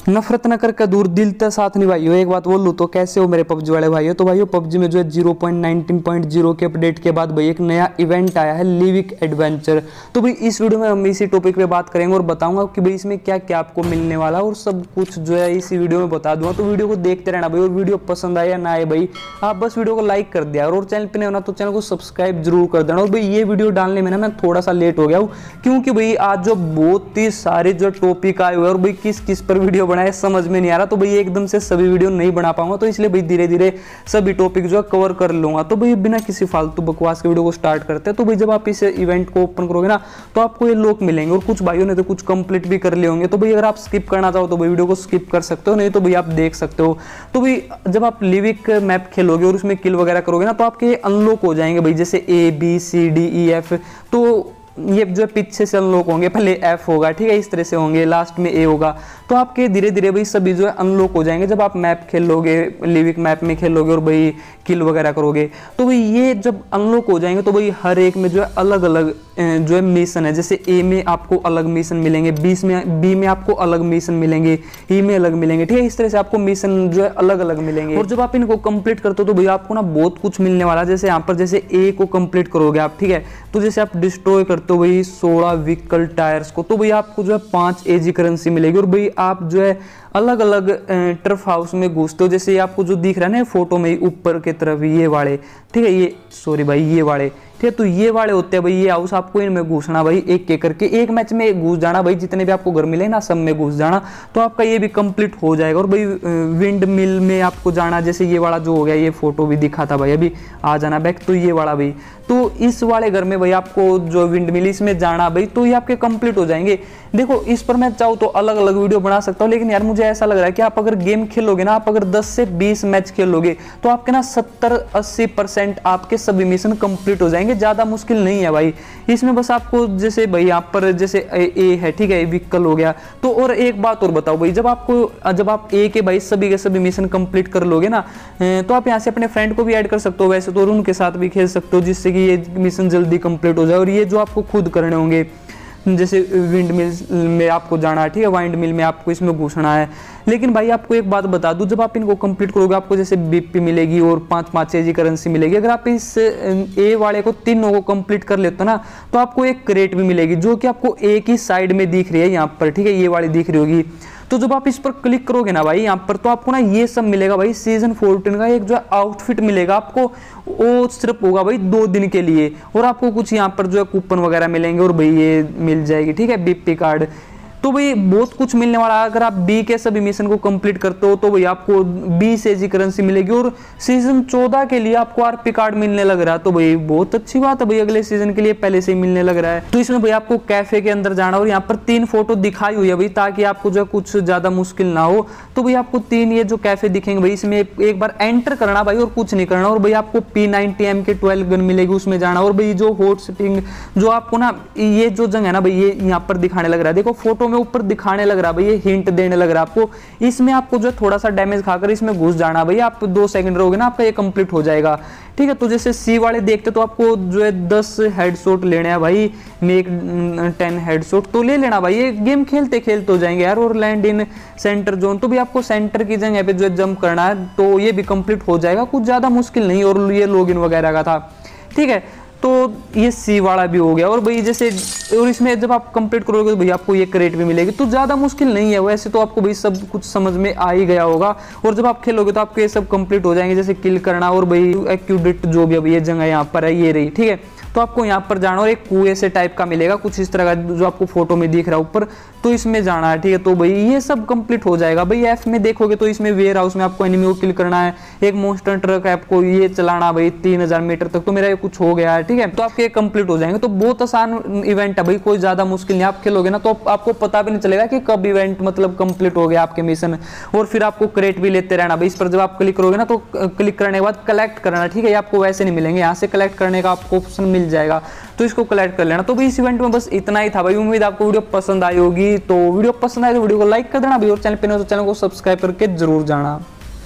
नफरत न करके दूर दिल तक साथ निभाइयो। एक बात बोल लूँ तो कैसे हो मेरे पबजी वाले भाइयों। तो भाइयों पबजी में जो है 0.19.0 के अपडेट के बाद भाई एक नया इवेंट आया है लिविक एडवेंचर। तो भाई इस वीडियो में हम इसी टॉपिक पे बात करेंगे और बताऊंगा कि भाई इसमें क्या क्या आपको मिलने वाला और सब कुछ जो है इसी वीडियो में बता दूंगा। तो वीडियो को देखते रहना भाई, और वीडियो पसंद आए या ना आए भाई आप बस वीडियो को लाइक कर दिया और चैनल पे नहीं होना तो चैनल को सब्सक्राइब जरूर कर देना। और भाई ये वीडियो डालने में ना मैं थोड़ा सा लेट हो गया हूँ क्योंकि भाई आज जो बहुत ही सारे जो टॉपिक आए हुए और भाई किस किस पर वीडियो बनाए समझ में नहीं आ रहा। तो भाई एकदम से सभी वीडियो नहीं बना पाऊंगा, तो इसलिए भाई धीरे धीरे सभी टॉपिक जो है कवर कर लूंगा। तो भाई बिना किसी फालतू बकवास के वीडियो को स्टार्ट करते हैं। तो भाई जब आप इस इवेंट को ओपन करोगे ना तो आपको ये लोग मिलेंगे और कुछ भाइयों ने तो कुछ कंप्लीट भी कर लिए होंगे। तो भाई अगर आप स्किप करना चाहो तो भाई वीडियो को स्किप कर सकते हो, नहीं तो भाई आप देख सकते हो। तो भाई जब आप लिविक मैप खेलोगे और उसमें किल वगैरह करोगे ना तो आपके अनलॉक हो जाएंगे भाई, जैसे A B C D E F। तो ये जो पीछे से अनलॉक होंगे, पहले F होगा, ठीक है, इस तरह से होंगे, लास्ट में A होगा। तो आपके धीरे धीरे भाई सभी जो है अनलॉक हो जाएंगे जब आप मैप खेलोगे, लिविक मैप में खेलोगे और भाई किल वगैरह करोगे। तो भाई ये जब अनलॉक हो जाएंगे तो भाई हर एक में जो है अलग अलग जो है मिशन है। जैसे A में आपको अलग मिशन मिलेंगे, B में आपको अलग मिशन मिलेंगे, E में अलग मिलेंगे, ठीक है, इस तरह से आपको मिशन जो है अलग अलग मिलेंगे। और जब आप इनको कंप्लीट करते हो तो भाई आपको ना बहुत कुछ मिलने वाला है। जैसे यहाँ पर जैसे A को कंप्लीट करोगे आप, ठीक है, तो जैसे आप डिस्ट्रॉय करते हो भाई 16 व्हीकल टायर्स को, तो भाई आपको जो है 5 AG करेंसी मिलेगी। और भाई आप जो है अलग अलग टर्फ हाउस में घुसते हो, जैसे आपको जो दिख रहा है ना फोटो में ऊपर की तरफ ये वाले, ठीक है, ये सॉरी भाई ये वाले, ठीक है, तो ये वाले होते हैं भाई ये हाउस। आपको इनमें घुसना भाई एक एक करके, एक मैच में घुस जाना भाई, जितने भी आपको घर मिले ना सब में घुस जाना, तो आपका ये भी कंप्लीट हो जाएगा। और भाई विंड मिल में आपको जाना, जैसे ये वाला जो हो गया, ये फोटो भी दिखा था भाई, अभी आ जाना बैक, तो ये वाला भाई, तो इस वाले घर में भाई आपको जो विंड मिल इसमें जाना भाई, तो ये आपके कंप्लीट हो जाएंगे। देखो इस पर मैं चाहूँ तो अलग अलग वीडियो बना सकता हूँ, लेकिन यार मुझे ऐसा लग रहा है कि आप अगर गेम खेलोगे ना, आप अगर 10 से 20 मैच खेलोगे तो आपके ना 70-80% आपके सभी मिशन कंप्लीट हो जाएंगे। ज्यादा मुश्किल नहीं है भाई इसमें, बस आपको जैसे भाई यहाँ पर जैसे ए है, ठीक है, व्हीकल हो गया। तो और एक बात और बताओ भाई, जब आप ए के भाई सभी के सभी मिशन कंप्लीट कर लोगे ना तो आप यहाँ से अपने फ्रेंड को भी ऐड कर सकते हो वैसे तो, और उनके साथ भी खेल सकते हो, जिससे कि ये मिशन जल्दी कंप्लीट हो जाए। और ये जो आपको खुद करने होंगे, जैसे विंड मिल में आपको जाना है, ठीक है, वाइंड मिल में आपको इसमें घुसना है। लेकिन भाई आपको एक बात बता दूं, जब आप इनको कंप्लीट करोगे आपको जैसे BP मिलेगी और 5 AG करेंसी मिलेगी। अगर आप इस ए वाले को तीनों को कंप्लीट कर लेते हो ना तो आपको एक क्रेट भी मिलेगी, जो कि आपको एक ही साइड में दिख रही है यहाँ पर, ठीक है, ये वाली दिख रही होगी। तो जब आप इस पर क्लिक करोगे ना भाई यहाँ पर, तो आपको ना ये सब मिलेगा भाई। सीजन 14 का एक जो आउटफिट मिलेगा आपको, वो सिर्फ होगा भाई 2 दिन के लिए। और आपको कुछ यहाँ पर जो है कूपन वगैरह मिलेंगे और भाई ये मिल जाएगी, ठीक है, BP कार्ड। तो भाई बहुत कुछ मिलने वाला है। अगर आप B के सभी मिशन को कंप्लीट करते हो तो भाई आपको 20 AG करेंसी मिलेगी और सीजन 14 के लिए आपको RP कार्ड मिलने लग रहा है। तो भाई बहुत अच्छी बात है भाई, अगले सीजन के लिए पहले से ही मिलने लग रहा है। तो इसमें भाई आपको कैफे के अंदर जाना और यहाँ पर 3 फोटो दिखाई हुई है भाई, ताकि आपको जो है कुछ ज्यादा मुश्किल ना हो। तो भाई आपको 3 ये जो कैफे दिखेंगे भाई, इसमें एक बार एंटर करना भाई और कुछ नहीं करना। और भाई आपको P90M के 12 गन मिलेगी, उसमें जाना। और भाई जो हॉट स्प्रिंग जो आपको ना ये जो जगह है ना भाई, ये यहाँ पर दिखाने लग रहा है, देखो फोटो में ऊपर दिखाने लग रहा है भाई, ये हिंट देने लग रहा है आपको। इसमें आपको जो थोड़ा सा डैमेज खाकर इसमें घुस जाना भाई, आप 2 सेकंड रहोगे ना आपका ये कंप्लीट हो जाएगा, ठीक है। तो जैसे C वाले देखते तो आपको जो है 10 हेडशॉट लेने हैं भाई, मेक 10 हेडशॉट तो ले लेना भाई, ये गेम खेलते खेलते हो जाएंगे यार। और लैंड इन सेंटर जोन, तो भी आपको सेंटर की जगह पे जो है जंप करना है, तो ये भी कंप्लीट हो जाएगा, कुछ ज्यादा मुश्किल नहीं। और ये लॉगिन वगैरह का था, ठीक है। तो ये C वाला भी हो गया। और भाई जैसे और इसमें जब आप कंप्लीट करोगे तो भाई आपको ये क्रेट भी मिलेगी, तो ज़्यादा मुश्किल नहीं है। वैसे तो आपको भाई सब कुछ समझ में आ ही गया होगा। और जब आप खेलोगे तो आपको ये सब कंप्लीट हो जाएंगे, जैसे किल करना और भाई एक्यूरेट जो भी अभी ये जगह यहाँ पर है ये रही, ठीक है। तो आपको यहाँ पर जाना और एक कुएं से टाइप का मिलेगा कुछ इस तरह का, जो आपको फोटो में दिख रहा है ऊपर, तो इसमें जाना है, ठीक है। तो भाई ये सब कंप्लीट हो जाएगा भाई। F में देखोगे तो इसमें वेयर हाउस में आपको एनिमी को किल करना है, एक मोस्टर ट्रक है आपको ये चलाना भाई 3000 मीटर तक, तो मेरा ये कुछ हो गया है, ठीक है। तो आपके कंप्लीट हो जाएंगे। तो बहुत आसान इवेंट है भाई, कोई ज्यादा मुश्किल नहीं। आप खेलोगे ना तो आपको पता भी नहीं चलेगा कि कब इवेंट मतलब कंप्लीट हो गया आपके मिशन। और फिर आपको क्रेट भी लेते रहना भाई। इस पर जब आप क्लिक करोगे ना तो क्लिक करने के बाद कलेक्ट करना, ठीक है, आपको वैसे नहीं मिलेंगे, यहाँ से कलेक्ट करने का आपको ऑप्शन मिल जाएगा, तो इसको कलेक्ट कर लेना। तो भाई इस इवेंट में बस इतना ही था भाई। उम्मीद आपको वीडियो पसंद आई होगी। तो वीडियो पसंद आए तो वीडियो को लाइक कर देना भाई, और चैनल पे नहीं हो तो चैनल को सब्सक्राइब करके जरूर जाना।